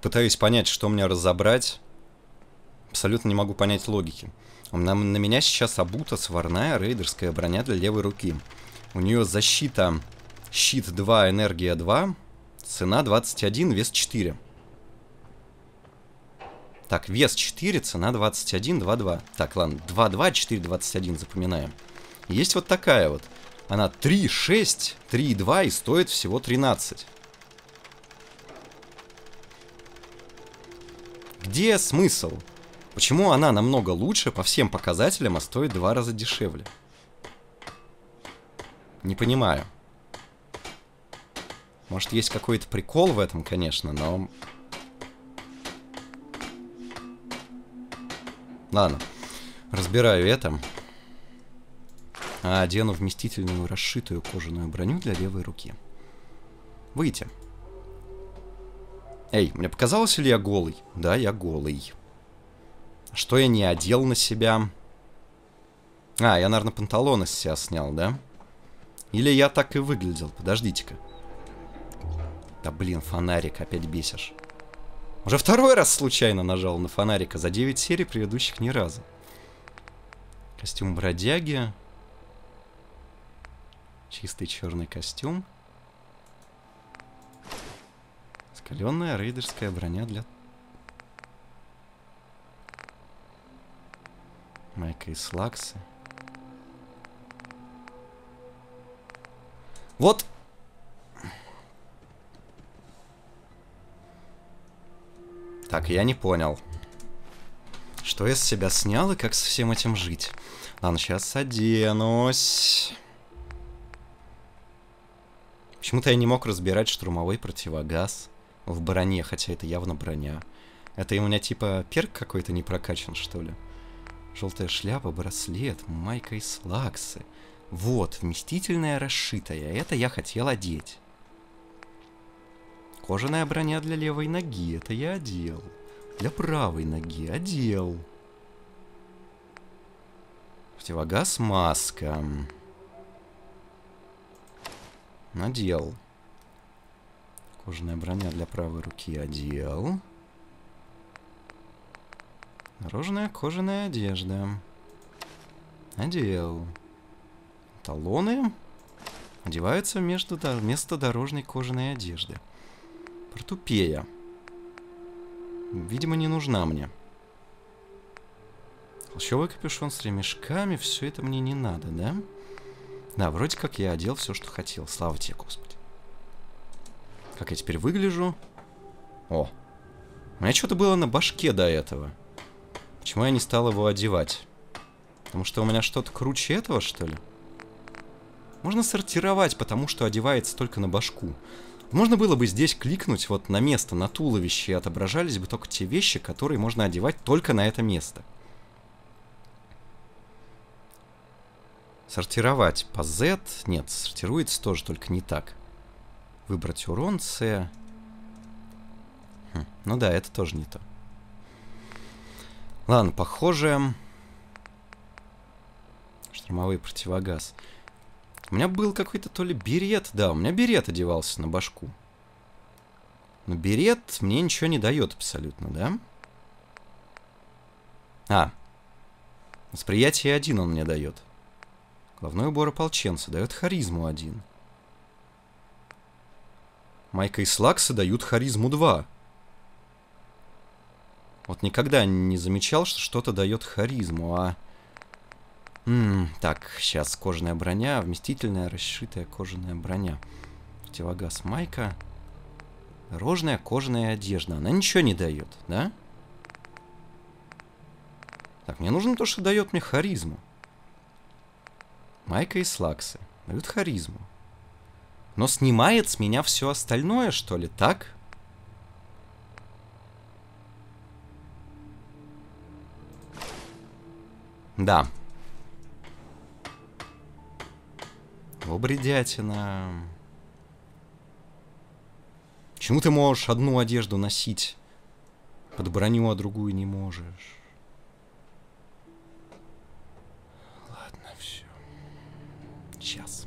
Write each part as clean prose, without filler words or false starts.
пытаюсь понять, что мне разобрать. Абсолютно не могу понять логики. На меня сейчас обута сварная рейдерская броня для левой руки. У нее защита щит 2, энергия 2, цена 21, вес 4. Так, вес 4, цена 21, 2,2. Так, ладно, 2,2, 4, 21, запоминаем. Есть вот такая вот. Она 3,6, 3,2 и стоит всего 13. Где смысл? Почему она намного лучше по всем показателям, а стоит в 2 раза дешевле? Не понимаю. Может, есть какой-то прикол в этом, конечно, но... Ладно, разбираю это. Одену вместительную расшитую кожаную броню для левой руки. Выйти. Эй, мне показалось, или я голый? Да, я голый. Что я не одел на себя? Я, наверное, панталоны с себя снял, да? Или я так и выглядел? Подождите-ка. Да блин, фонарик, опять бесишь. Уже второй раз случайно нажал на фонарика. За 9 серий предыдущих ни разу. Костюм бродяги. Чистый черный костюм. Скаленная рейдерская броня для... Майка и слаксы. Вот. Так, я не понял. Что я с себя снял и как со всем этим жить? Ладно, сейчас оденусь. Почему-то я не мог разбирать штурмовой противогаз в броне, хотя это явно броня. Это у меня типа перк какой-то не прокачан, что ли? Желтая шляпа, браслет, майка и слаксы. Вот, вместительная расшитая. Это я хотел одеть. Кожаная броня для левой ноги. Это я одел. Для правой ноги одел. Противогаз, маска. Надел. Кожаная броня для правой руки одел. Дорожная кожаная одежда. Одел. Талоны одеваются вместо дорожной кожаной одежды. Портупея. Видимо, не нужна мне. Холщовый капюшон с ремешками. Все это мне не надо, да? Да, вроде как я одел все, что хотел. Слава тебе, Господи. Как я теперь выгляжу? О! У меня что-то было на башке до этого. Почему я не стал его одевать? Потому что у меня что-то круче этого, что ли? Можно сортировать, потому что одевается только на башку. Можно было бы здесь кликнуть вот на место, на туловище, и отображались бы только те вещи, которые можно одевать только на это место. Сортировать по Z. Нет, сортируется тоже, только не так. Выбрать урон C. Ну да, это тоже не то. Ладно, похоже. Штурмовой противогаз. У меня был какой-то то ли берет. Да, у меня берет одевался на башку. Но берет мне ничего не дает абсолютно, да? Восприятие 1 он мне дает. Головной убор ополченца дает харизму 1. Майка и слаксы дают харизму 2. Вот никогда не замечал, что что-то дает харизму, так, сейчас кожаная броня, вместительная, расшитая кожаная броня. Противогаз майка. Дорожная кожаная одежда. Она ничего не дает, да? Так, мне нужно то, что дает мне харизму. Майка и слаксы дают харизму. Но снимает с меня все остальное, что ли, так? Да. Бредятина. Почему ты можешь одну одежду носить под броню, а другую не можешь? Ладно, все. Сейчас.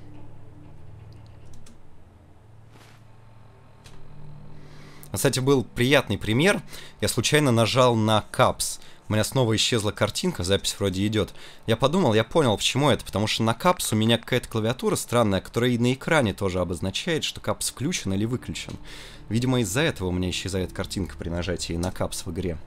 Кстати, был приятный пример. Я случайно нажал на Caps. У меня снова исчезла картинка, запись вроде идет. Я подумал, я понял, почему это. Потому что на Caps у меня какая-то клавиатура странная, которая и на экране тоже обозначает, что Caps включен или выключен. Видимо, из-за этого у меня исчезает картинка при нажатии на Caps в игре.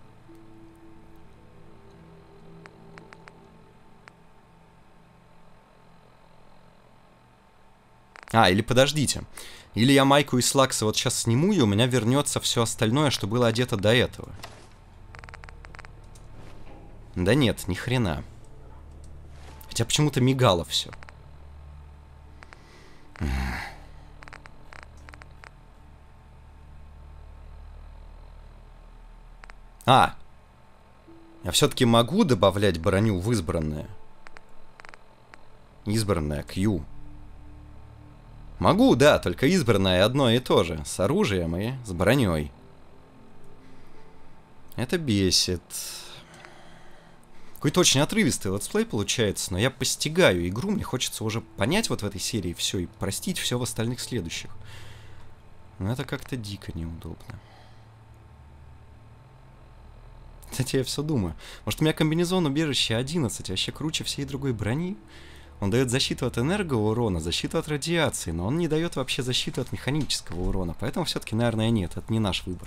Или подождите. Или я майку и слаксы вот сейчас сниму, и у меня вернется все остальное, что было одето до этого. Да нет, ни хрена. Хотя почему-то мигало все. Я все-таки могу добавлять броню в избранное. Избранное, Q. Могу, да, только избранное одно и то же. С оружием и с броней. Это бесит. Какой-то очень отрывистый летсплей получается, но я постигаю игру, мне хочется уже понять вот в этой серии все и простить все в остальных следующих. Но это как-то дико неудобно. Кстати, я все думаю. Может, у меня комбинезон убежище 11 вообще круче всей другой брони? Он дает защиту от энергоурона, защиту от радиации, но он не дает вообще защиту от механического урона. Поэтому все-таки, наверное, нет, это не наш выбор.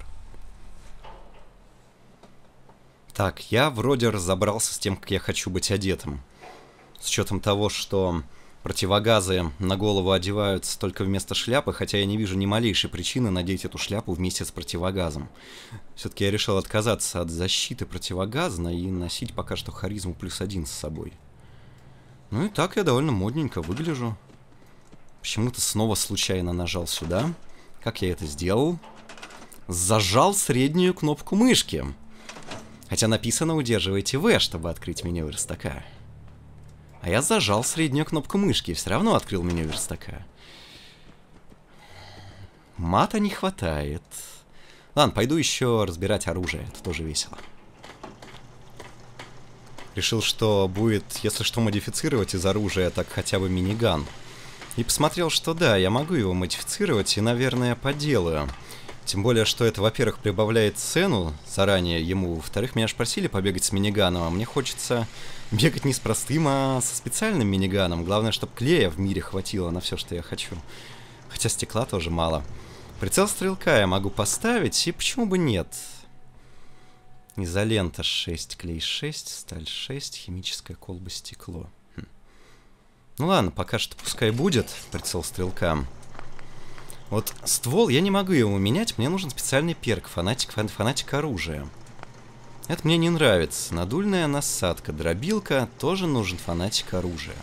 Так, я вроде разобрался с тем, как я хочу быть одетым. С учетом того, что противогазы на голову одеваются только вместо шляпы, хотя я не вижу ни малейшей причины надеть эту шляпу вместе с противогазом. Все-таки я решил отказаться от защиты противогазной и носить пока что харизму +1 с собой. Ну и так я довольно модненько выгляжу. Почему-то снова случайно нажал сюда. Как я это сделал? Зажал среднюю кнопку мышки. Хотя написано «Удерживайте V», чтобы открыть меню верстака. А я зажал среднюю кнопку мышки и все равно открыл меню верстака. Мата не хватает. Ладно, пойду еще разбирать оружие. Это тоже весело. Решил, что будет, если что, модифицировать из оружия, так хотя бы миниган. И посмотрел, что да, я могу его модифицировать и, наверное, поделаю. Тем более, что это, во-первых, прибавляет цену заранее ему. Во-вторых, меня же просили побегать с миниганом, а мне хочется бегать не с простым, а со специальным миниганом. Главное, чтобы клея в мире хватило на все, что я хочу. Хотя стекла тоже мало. Прицел стрелка я могу поставить, и почему бы нет? Изолента 6, клей 6, сталь 6, химическая колба, стекло. Ну ладно, пока что пускай будет прицел стрелка. Вот ствол, я не могу его менять, мне нужен специальный перк, фанатик оружия. Это мне не нравится. Надульная насадка, дробилка, тоже нужен фанатик оружия.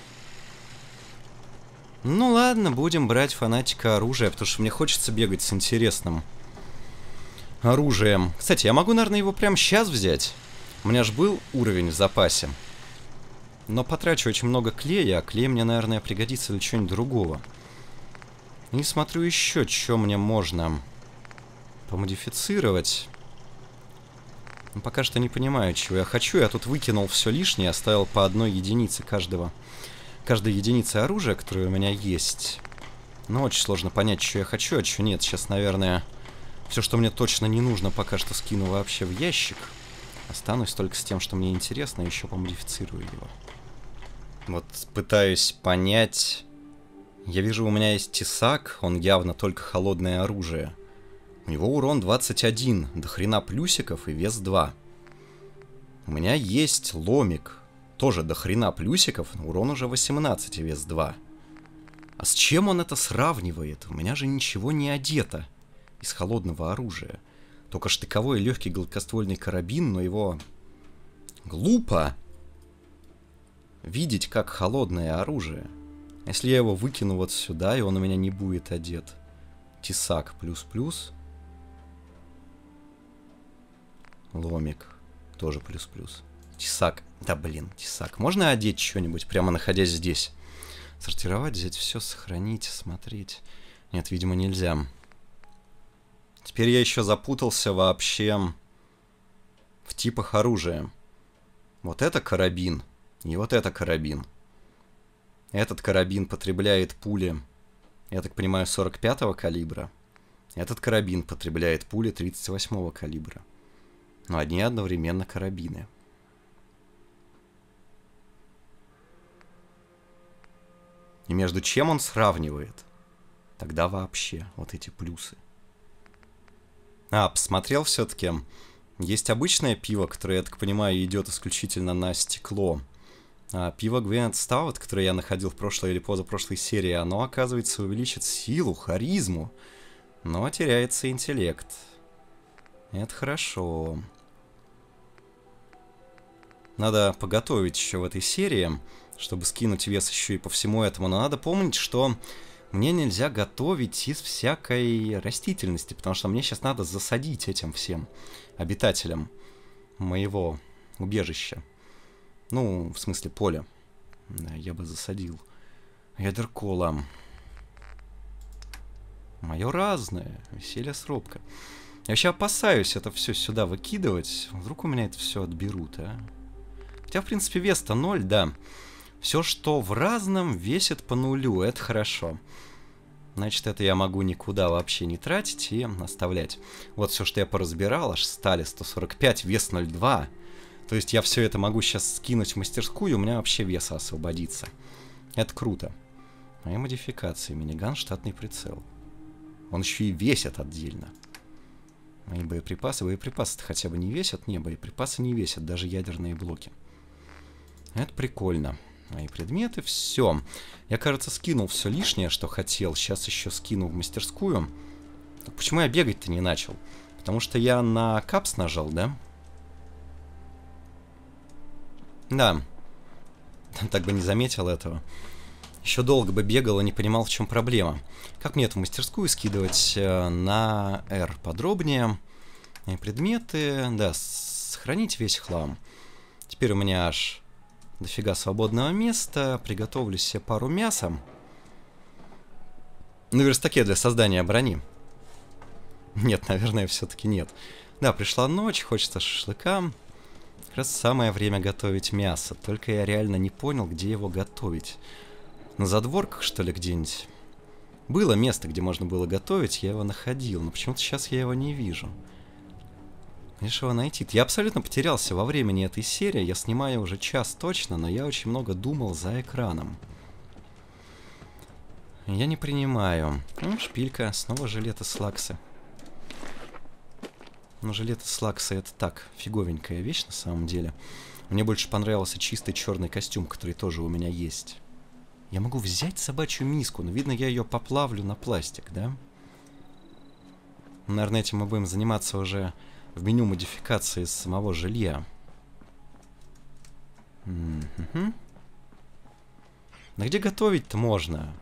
Ну ладно, будем брать фанатика оружия, потому что мне хочется бегать с интересным оружием. Кстати, я могу, наверное, его прямо сейчас взять. У меня же был уровень в запасе. Но потрачу очень много клея, а клей мне, наверное, пригодится для чего-нибудь другого. И смотрю еще, что мне можно помодифицировать. Но пока что не понимаю, чего я хочу. Я тут выкинул все лишнее, оставил по одной единице каждой единицы оружия, которое у меня есть. Но очень сложно понять, что я хочу, а что нет. Сейчас, наверное, все, что мне точно не нужно, пока что скину вообще в ящик. Останусь только с тем, что мне интересно, и еще помодифицирую его. Вот пытаюсь понять. Я вижу, у меня есть тесак, он явно только холодное оружие. У него урон 21, до хрена плюсиков и вес 2. У меня есть ломик, тоже до хрена плюсиков, но урон уже 18 и вес 2. А с чем он это сравнивает? У меня же ничего не одето из холодного оружия. Только штыковой легкий гладкоствольный карабин, но его глупо видеть как холодное оружие. Если я его выкину вот сюда, и он у меня не будет одет. Тесак плюс-плюс. Ломик тоже плюс-плюс. Тесак. Да блин, тесак. Можно одеть что-нибудь, прямо находясь здесь? Сортировать, взять все, сохранить, смотреть. Нет, видимо, нельзя. Теперь я еще запутался вообще в типах оружия. Вот это карабин. И вот это карабин. Этот карабин потребляет пули, я так понимаю, 45-го калибра. Этот карабин потребляет пули 38-го калибра. Но одни одновременно карабины. И между чем он сравнивает? Тогда вообще вот эти плюсы. Посмотрел все-таки. Есть обычное пиво, которое, я так понимаю, идет исключительно на стекло. А пиво Гвинет Стаут, которое я находил в прошлой или позапрошлой серии, оно, оказывается, увеличит силу, харизму, но теряется интеллект. Это хорошо. Надо поготовить еще в этой серии, чтобы скинуть вес еще и по всему этому. Но надо помнить, что мне нельзя готовить из всякой растительности, потому что мне сейчас надо засадить этим всем обитателям моего убежища. Ну, в смысле поля. Да, я бы засадил. Ядеркола. Мое разное. Веселье срубка. Я вообще опасаюсь это все сюда выкидывать. Вдруг у меня это все отберут, а? Хотя, в принципе, вес-то 0, да. Все, что в разном, весит по нулю. Это хорошо. Значит, это я могу никуда вообще не тратить и оставлять. Вот все, что я поразбирал, аж стали 145, вес 0,2. То есть я все это могу сейчас скинуть в мастерскую, у меня вообще веса освободится. Это круто. Мои модификации. Миниган, штатный прицел. Он еще и весит отдельно. Мои боеприпасы. Боеприпасы-то хотя бы не весят? Не, боеприпасы не весят, даже ядерные блоки. Это прикольно. Мои предметы, все. Я, кажется, скинул все лишнее, что хотел. Сейчас еще скину в мастерскую. Так почему я бегать-то не начал? Потому что я на капс нажал, да? Да. Так бы не заметил этого. Еще долго бы бегал и не понимал, в чем проблема. Как мне эту мастерскую скидывать на R подробнее? И предметы. Да, сохранить весь хлам. Теперь у меня аж дофига свободного места. Приготовлю себе пару мяса. На верстаке для создания брони. Нет, наверное, все-таки нет. Да, пришла ночь, хочется шашлыка. Как раз самое время готовить мясо. Только я реально не понял, где его готовить. На задворках, что ли, где-нибудь? Было место, где можно было готовить, я его находил. Но почему-то сейчас я его не вижу. Конечно, его найти. Я абсолютно потерялся во времени этой серии. Я снимаю уже час точно, но я очень много думал за экраном. Я не принимаю. Шпилька. Снова жилеты-слаксы. Но жилеты-слаксы это так, фиговенькая вещь на самом деле. Мне больше понравился чистый черный костюм, который тоже у меня есть. Я могу взять собачью миску, но видно, я ее поплавлю на пластик, да? Наверное, этим мы будем заниматься уже в меню модификации самого жилья. Да где готовить-то можно?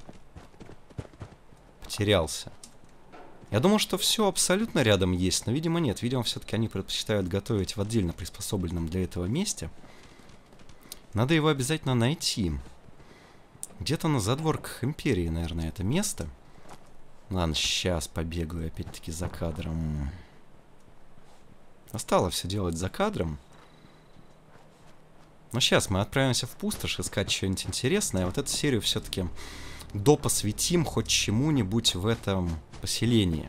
Потерялся. Я думал, что все абсолютно рядом есть, но, видимо, нет. Видимо, все-таки они предпочитают готовить в отдельно приспособленном для этого месте. Надо его обязательно найти. Где-то на задворках Империи, наверное, это место. Ладно, сейчас побегаю опять-таки за кадром. Осталось все делать за кадром. Но сейчас мы отправимся в пустошь искать что-нибудь интересное. Вот эту серию все-таки допосвятим хоть чему-нибудь в этом поселении.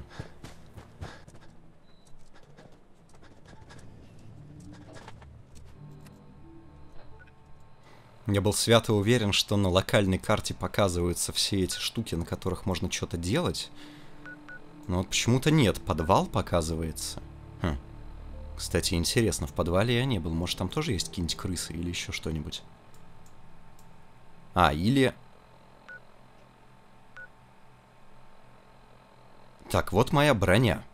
Я был свято уверен, что на локальной карте показываются все эти штуки, на которых можно что-то делать. Но вот почему-то нет. Подвал показывается. Кстати, интересно, в подвале я не был. Может, там тоже есть какие-нибудь крысы или еще что-нибудь? Или... Так, вот моя броня.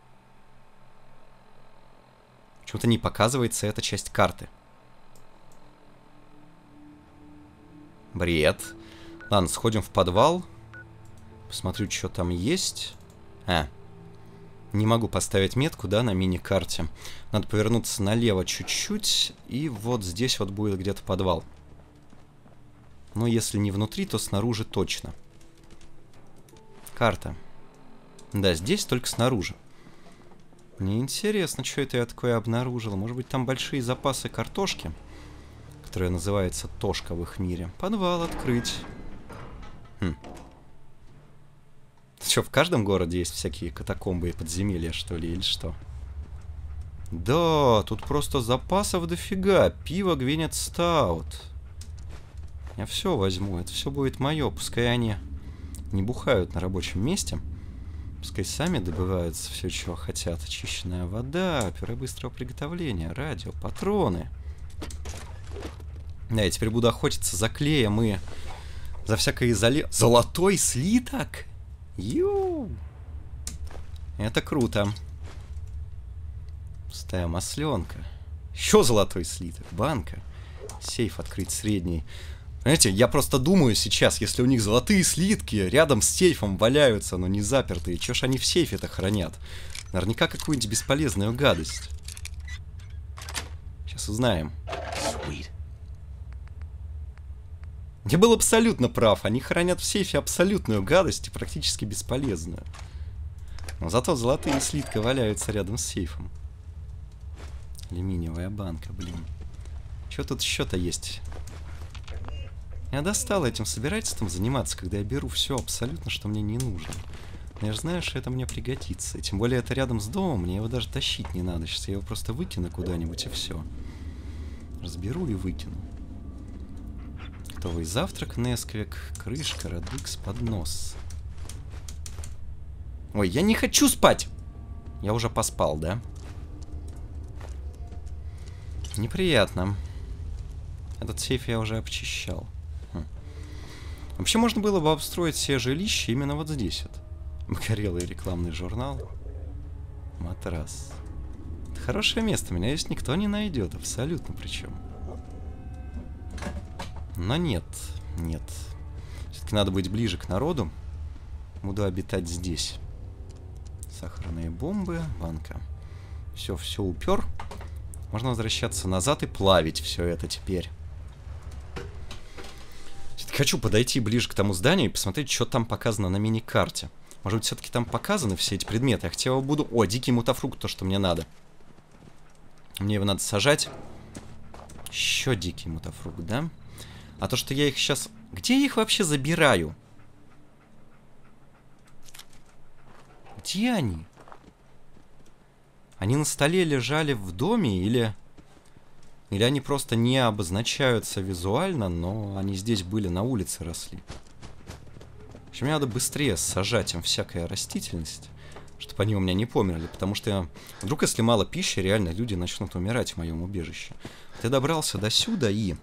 Почему-то не показывается эта часть карты. Бред. Ладно, сходим в подвал. Посмотрю, что там есть. Не могу поставить метку, да, на мини-карте. Надо повернуться налево чуть-чуть. И вот здесь вот будет где-то подвал. Но если не внутри, то снаружи точно. Карта. Да, здесь только снаружи. Мне интересно, что это я такое обнаружил. Может быть, там большие запасы картошки, которая называется Тошка в их мире. Подвал открыть. Что, в каждом городе есть всякие катакомбы и подземелья, что ли, или что? Да, тут просто запасов дофига. Пиво Гвинет Стаут. Я все возьму, это все будет мое. Пускай они не бухают на рабочем месте. Пускай сами добываются все, чего хотят. Очищенная вода, пюре быстрого приготовления, радио, патроны. Да, я теперь буду охотиться за клеем и за всякое Золотой слиток? Ю! Это круто. Пустая масленка. Еще золотой слиток. Банка. Сейф открыть средний. Знаете, я просто думаю сейчас, если у них золотые слитки рядом с сейфом валяются, но не запертые, чё ж они в сейфе-то хранят? Наверняка какую-нибудь бесполезную гадость. Сейчас узнаем. Я был абсолютно прав. Они хранят в сейфе абсолютную гадость и практически бесполезную. Но зато золотые слитки валяются рядом с сейфом. Алюминиевая банка, блин. Что тут еще-то есть? Я достал этим собирательством заниматься, когда я беру все абсолютно, что мне не нужно. Но я же знаю, что это мне пригодится. И тем более это рядом с домом, мне его даже тащить не надо. Сейчас я его просто выкину куда-нибудь и все. Разберу и выкину. Готовый завтрак, Несквик, крышка, Радикс, поднос. Ой, я не хочу спать! Я уже поспал, да? Неприятно. Этот сейф я уже обчищал. Вообще можно было бы обстроить все жилища именно вот здесь вот. Горелый рекламный журнал. Матрас. Это хорошее место, меня здесь никто не найдет, абсолютно причем. Но нет, нет. Все-таки надо быть ближе к народу. Буду обитать здесь. Сахарные бомбы, банка. Все упер. Можно возвращаться назад и плавить все это теперь. Хочу подойти ближе к тому зданию и посмотреть, что там показано на мини-карте. Может быть, все-таки там показаны все эти предметы. Я хотя бы буду... О, дикий мутафрукт, то, что мне надо. Мне его надо сажать. Еще дикий мутафрукт, да? А то, что я их сейчас... Где я их вообще забираю? Где они? Они на столе лежали в доме или... Или они просто не обозначаются визуально, но они здесь были, на улице росли. В общем, мне надо быстрее сажать им всякая растительность, чтобы они у меня не померли, потому что вдруг, если мало пищи, реально люди начнут умирать в моем убежище. Ты добрался до сюда и...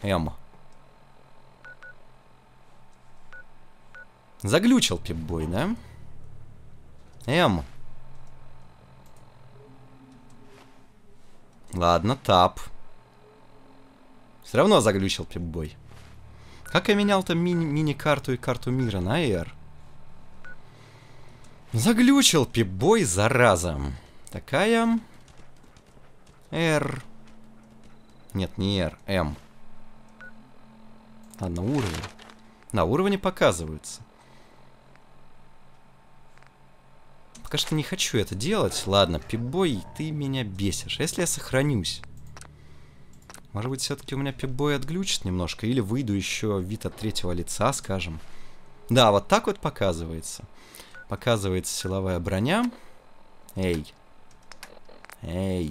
Заглючил Пип-бой, да? Ладно, тап. Все равно заглючил Пип-бой. Как я менял-то мини-карту и карту мира на R? Заглючил Пип-бой, зараза. Такая... R. Нет, не R, M. Ладно, уровень. Да, уровни показываются. Пока что не хочу это делать. Ладно, Пип-бой, ты меня бесишь. А если я сохранюсь? Может быть, все-таки у меня Пип-бой отглючит немножко, или выйду еще в вид от третьего лица, скажем. Да, вот так вот показывается. Показывается силовая броня. Эй. Эй.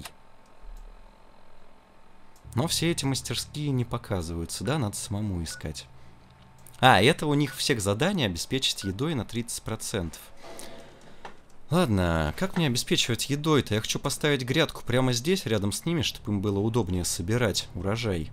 Но все эти мастерские не показываются, да? Надо самому искать. А, это у них всех задания обеспечить едой на 30%. Ладно, как мне обеспечивать едой-то? Я хочу поставить грядку прямо здесь, рядом с ними, чтобы им было удобнее собирать урожай.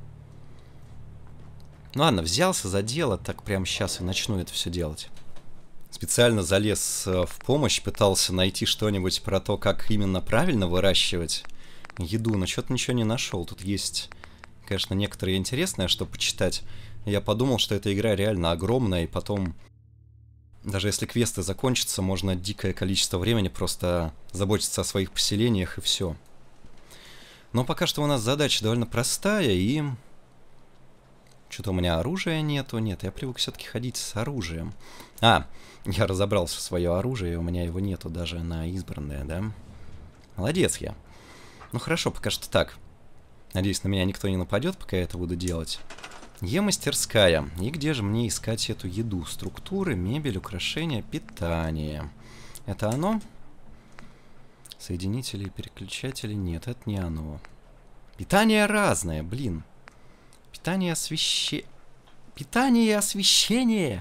Ну ладно, взялся за дело, так прямо сейчас и начну это все делать. Специально залез в помощь, пытался найти что-нибудь про то, как именно правильно выращивать еду, но что-то ничего не нашел. Тут есть, конечно, некоторые интересное, что почитать. Я подумал, что эта игра реально огромная, и потом... Даже если квесты закончатся, можно дикое количество времени просто заботиться о своих поселениях и все. Но пока что у нас задача довольно простая, и... Что-то у меня оружия нету. Нет, я привык все-таки ходить с оружием. А, я разобрался в свое оружие, и у меня его нету даже на избранное, да? Молодец я. Ну хорошо, пока что так. Надеюсь, на меня никто не нападет, пока я это буду делать. Е-мастерская. И где же мне искать эту еду? Структуры, мебель, украшения, питание. Это оно? Соединители, переключатели? Нет, это не оно. Питание разное, блин. Питание, питание и освещение.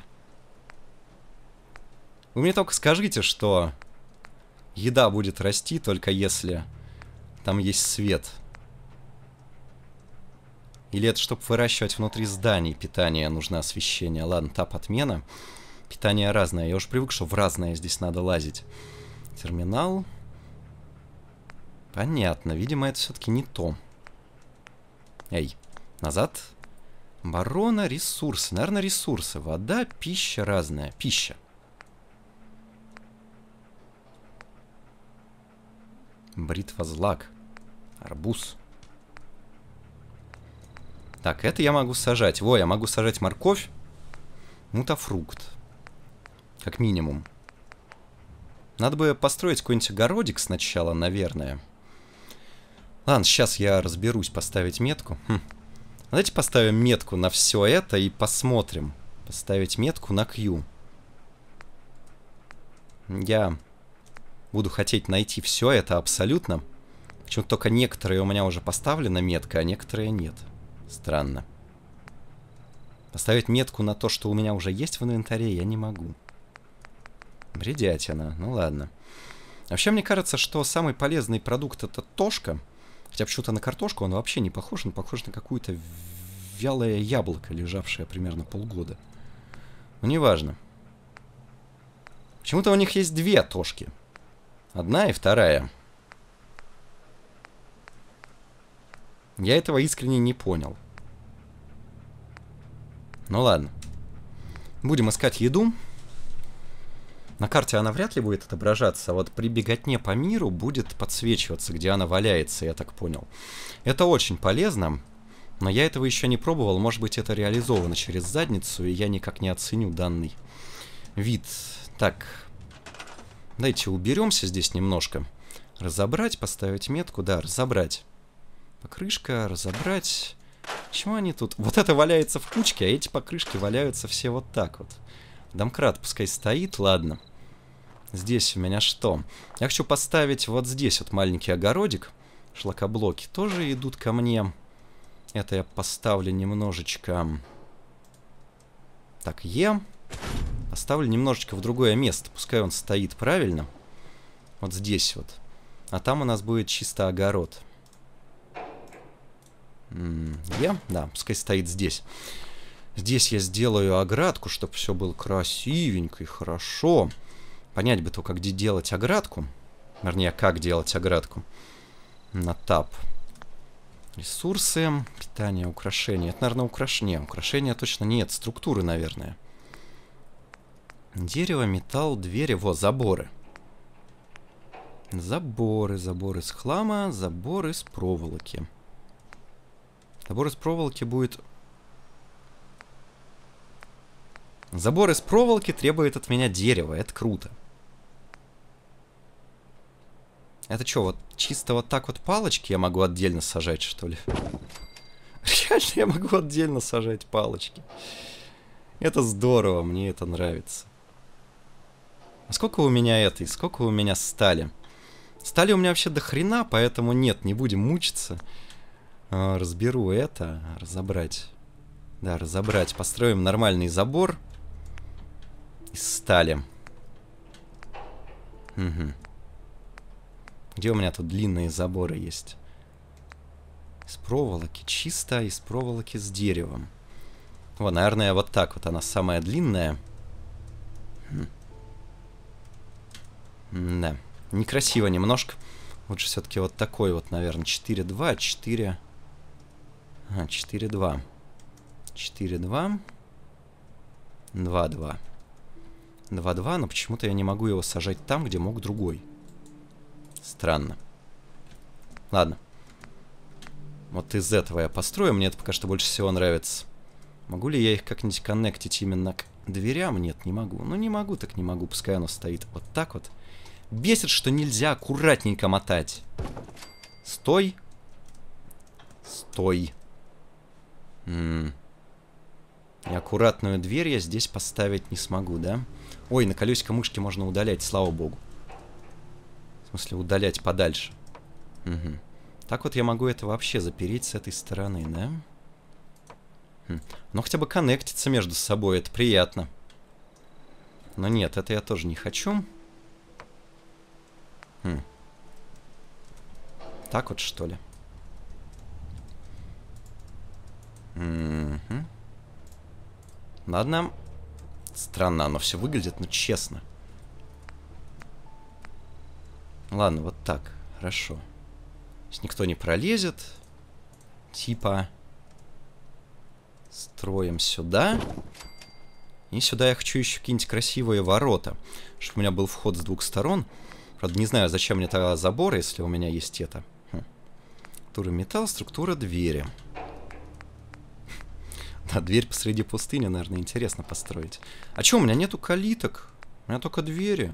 Вы мне только скажите, что еда будет расти, только если там есть свет. Или это, чтобы выращивать внутри зданий питание, нужно освещение. Ладно, тап отмена. Питание разное. Я уже привык, что в разное здесь надо лазить. Терминал. Понятно. Видимо, это все-таки не то. Эй, назад. Барона, ресурсы. Наверное, ресурсы. Вода, пища разная. Пища. Бритва злак. Арбуз. Так, это я могу сажать. Во, я могу сажать морковь. Мутафрукт. Как минимум. Надо бы построить какой-нибудь огородик сначала, наверное. Ладно, сейчас я разберусь, поставить метку. Давайте поставим метку на все это и посмотрим. Поставить метку на Q. Я буду хотеть найти все это абсолютно. Почему-то только некоторые у меня уже поставлена метка, а некоторые нет. Странно. Поставить метку на то, что у меня уже есть в инвентаре, я не могу. Бредятина. Ну ладно. Вообще, мне кажется, что самый полезный продукт — это тошка. Хотя почему-то на картошку он вообще не похож. Он похож на какое-то вялое яблоко, лежавшее примерно полгода. Но неважно. Почему-то у них есть две тошки. Одна и вторая. Я этого искренне не понял. Ну ладно. Будем искать еду. На карте она вряд ли будет отображаться, а вот при беготне по миру будет подсвечиваться, где она валяется, я так понял. Это очень полезно, но я этого еще не пробовал. Может быть, это реализовано через задницу, и я никак не оценю данный вид. Так, давайте уберемся здесь немножко. Разобрать, поставить метку, да, разобрать. Покрышка, разобрать. Почему они тут? Вот это валяется в кучке, а эти покрышки валяются все вот так вот. Домкрат пускай стоит, ладно. Здесь у меня что? Я хочу поставить вот здесь вот маленький огородик. Шлакоблоки тоже идут ко мне. Это я поставлю немножечко... Так, Е. Поставлю немножечко в другое место. Пускай он стоит правильно. Вот здесь вот. А там у нас будет чисто огород. Е? Да, пускай стоит здесь. Здесь я сделаю оградку, чтобы все было красивенько и хорошо. Понять бы только, где делать оградку. Вернее, как делать оградку. На тап. Ресурсы, питание, украшения. Это, наверное, украшения. Украшения точно нет. Структуры, наверное. Дерево, металл, двери. Во, заборы. Заборы. Забор из хлама. Забор из проволоки. Забор из проволоки будет... Забор из проволоки требует от меня дерева. Это круто. Это что, вот чисто вот так вот палочки я могу отдельно сажать, что ли? Реально я могу отдельно сажать палочки. Это здорово, мне это нравится. А сколько у меня этой? Сколько у меня стали? Стали у меня вообще до хрена, поэтому нет, не будем мучиться. Разберу это, разобрать. Да, разобрать. Построим нормальный забор из стали. Угу. Где у меня тут длинные заборы есть? Из проволоки. Чисто из проволоки с деревом. Вот, наверное, вот так вот она самая длинная. Да. Некрасиво немножко. Лучше все-таки вот такой вот, наверное. 4-2, 4... 4-2. 4-2. 2-2. 2-2, но почему-то я не могу его сажать там, где мог другой. Странно. Ладно. Вот из этого я построю. Мне это пока что больше всего нравится. Могу ли я их как-нибудь коннектить именно к дверям? Нет, не могу. Ну, не могу, так не могу. Пускай оно стоит вот так вот. Бесит, что нельзя аккуратненько мотать. Стой. Стой. И аккуратную дверь я здесь поставить не смогу, да? Ой, на колесико мышки можно удалять, слава богу. В смысле, удалять подальше. Угу. Так вот я могу это вообще запереть с этой стороны, да? Ну, хотя бы коннектиться между собой, это приятно. Но нет, это я тоже не хочу. Так вот, что ли? Угу. Ладно. Странно оно все выглядит, но честно. Ладно, вот так. Хорошо. Здесь никто не пролезет. Типа... Строим сюда. И сюда я хочу еще какие-нибудь красивые ворота. Чтобы у меня был вход с двух сторон. Правда, не знаю, зачем мне тогда забор, если у меня есть это. Структура металл, структура двери. Да, дверь посреди пустыни, наверное, интересно построить. А чё, у меня нету калиток? У меня только двери.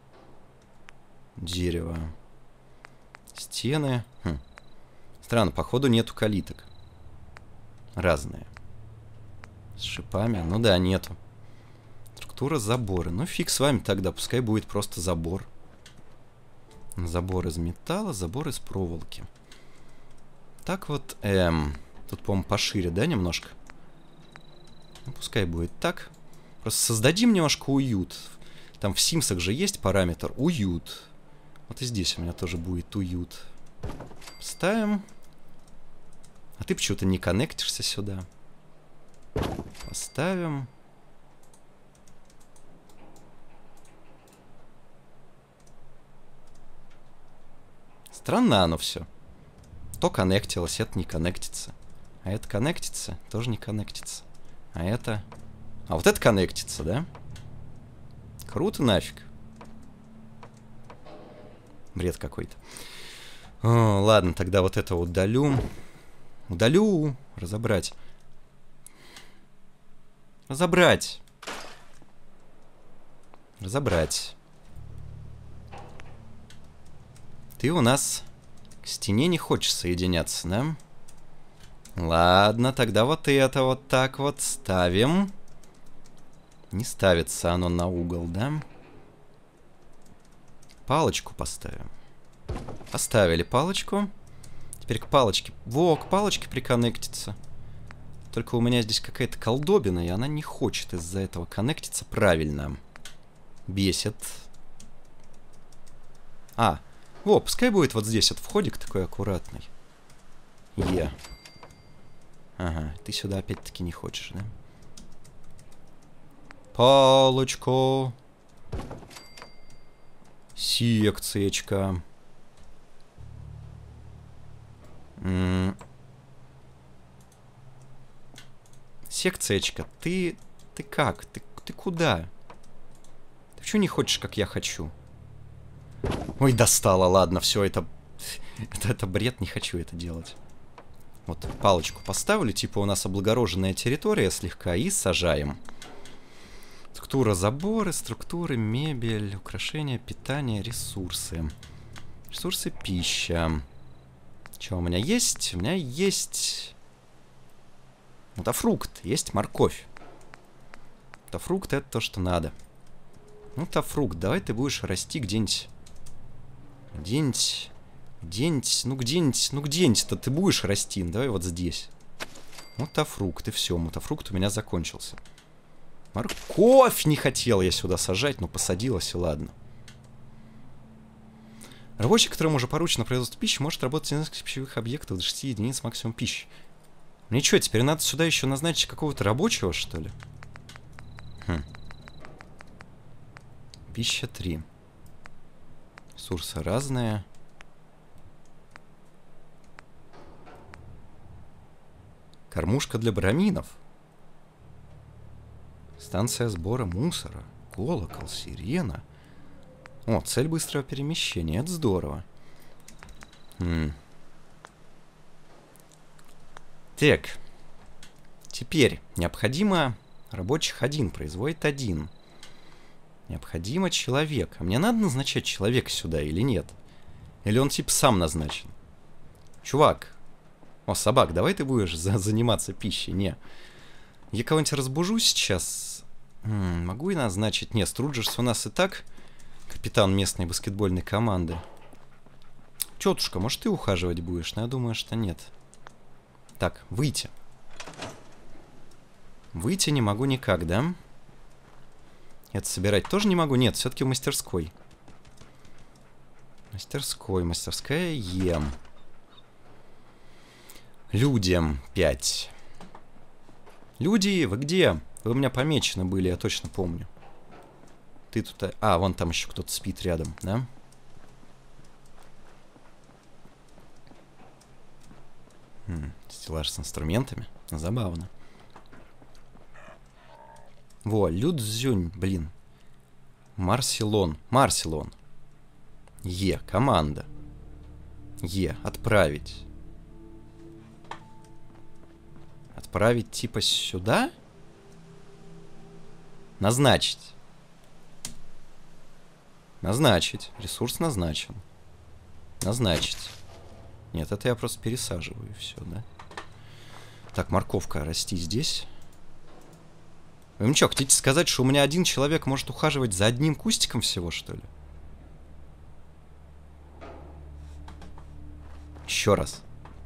Дерево. Стены. Странно, походу нету калиток. Разные. С шипами. Ну да, нету. Структура забора. Ну фиг с вами тогда, пускай будет просто забор. Забор из металла, забор из проволоки. Так вот, тут, по-моему, пошире, да, немножко? Ну, пускай будет так. Просто создадим немножко уют. Там в Симсах же есть параметр уют. Вот и здесь у меня тоже будет уют. Ставим. А ты почему-то не коннектишься сюда. Поставим. Странно оно все. То коннектилось, это не коннектится. А это коннектится, тоже не коннектится. А это... А вот это коннектится, да? Круто нафиг. Бред какой-то. О, ладно, тогда вот это удалю. Удалю. Разобрать. Разобрать. Разобрать. Ты у нас к стене не хочешь соединяться, да? Ладно, тогда вот это вот так вот ставим. Не ставится оно на угол, да? Палочку поставим. Поставили палочку. Теперь к палочке. Во, к палочке приконнектится. Только у меня здесь какая-то колдобина, и она не хочет из-за этого коннектиться правильно. Бесит. А, во, пускай будет вот здесь вот входик такой аккуратный. Ага, ты сюда опять-таки не хочешь, да? Палочку. Секциечка. Секциечка, ты как? Ты куда? Ты почему не хочешь, как я хочу? Ой, достало, ладно, все, это бред, не хочу это делать. Вот, палочку поставлю, типа у нас облагороженная территория слегка, и сажаем. Структура заборы, структуры, мебель, украшения, питание, ресурсы. Ресурсы, пища. Что у меня есть? У меня есть... Мутафрукт, есть морковь. Мутафрукт — это то, что надо. Мутафрукт, давай ты будешь расти где-нибудь... Ну где-нибудь-то ты будешь расти. Давай вот здесь. Мутафрукт, и все. Мутафрукт у меня закончился. Морковь не хотел я сюда сажать, но посадилась, и ладно. Рабочий, которому уже поручено производство пищи, может работать на нескольких пищевых объектов до 6 единиц максимум пищи. Мне что, теперь надо сюда еще назначить какого-то рабочего, что ли? Пища 3. Ресурсы разные. Кормушка для браминов. Станция сбора мусора. Колокол, сирена. О, цель быстрого перемещения. Это здорово. Так. Теперь необходимо... Рабочих 1, производит 1. Необходимо человек. А мне надо назначать человека сюда или нет? Или он типа сам назначен? Чувак. О, собак, давай ты будешь заниматься пищей. Не. Я кого-нибудь разбужу сейчас. Могу и назначить. Нет, Струджерс у нас и так капитан местной баскетбольной команды. Тетушка, может, ты ухаживать будешь? Но я думаю, что нет. Так, выйти. Выйти не могу никак, да? Это собирать тоже не могу? Нет, все-таки в мастерской. Мастерская Ем. Людям 5. Люди, вы где? Вы у меня помечены были, я точно помню. Ты тут... А, вон там еще кто-то спит рядом, да? Стеллаж с инструментами. Забавно. Во, Людзюнь, блин. Марселон. Е, команда. Е, отправить. Отправить типа сюда? Назначить. Назначить. Ресурс назначен. Назначить. Нет, это я просто пересаживаю, и все, да? Так, морковка, расти здесь. Вы что, хотите сказать, что у меня один человек может ухаживать за одним кустиком всего, что ли? Еще раз.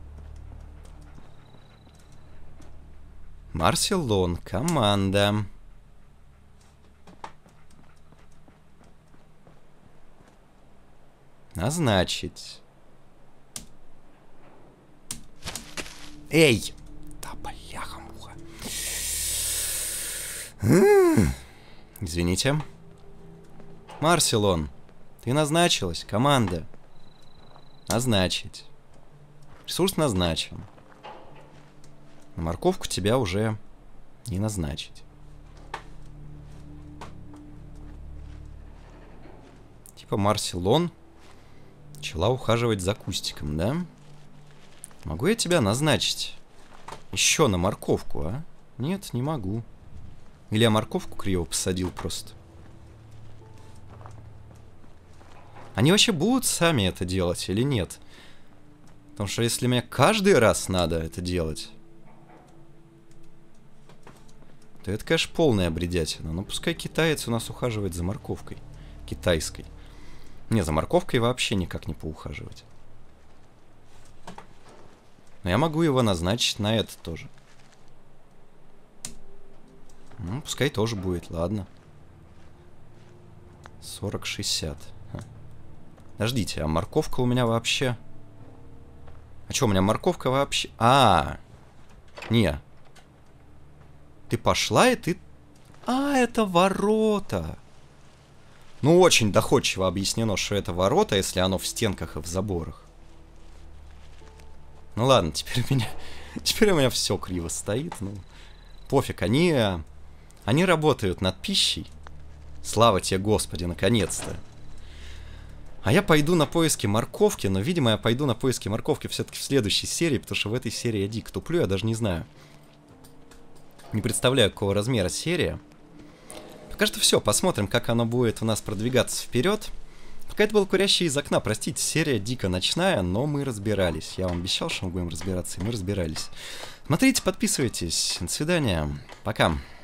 Марселон, команда. Назначить. Эй! Да бляха-муха. Извините. Марселон, ты назначилась, команда. Назначить. Ресурс назначен. На морковку тебя уже не назначить. Типа Марселон начала ухаживать за кустиком, да? Могу я тебя назначить еще на морковку, а? Нет, не могу. Или я морковку криво посадил просто. Они вообще будут сами это делать или нет? Потому что если мне каждый раз надо это делать, то это, конечно, полная бредятина. Но пускай китаец у нас ухаживает за морковкой. Китайской. Не, за морковкой вообще никак не поухаживать. Но я могу его назначить на это тоже. Ну, пускай тоже будет, ладно. 40-60. Подождите, а морковка у меня вообще... А что, у меня морковка вообще... Не. Ты пошла и ты... это ворота. Ну, очень доходчиво объяснено, что это ворота, если оно в стенках и в заборах. Ну ладно, теперь у меня все криво стоит. Ну, пофиг, они работают над пищей. Слава тебе, Господи, наконец-то. А я пойду на поиски морковки, но, видимо, я пойду на поиски морковки все-таки в следующей серии, потому что в этой серии я дико туплю, я даже не знаю. Не представляю, какого размера серия. Пока что все, посмотрим, как оно будет у нас продвигаться вперед. Пока это был Курящий из окна, простите, серия дико ночная, но мы разбирались. Я вам обещал, что мы будем разбираться, и мы разбирались. Смотрите, подписывайтесь. До свидания. Пока.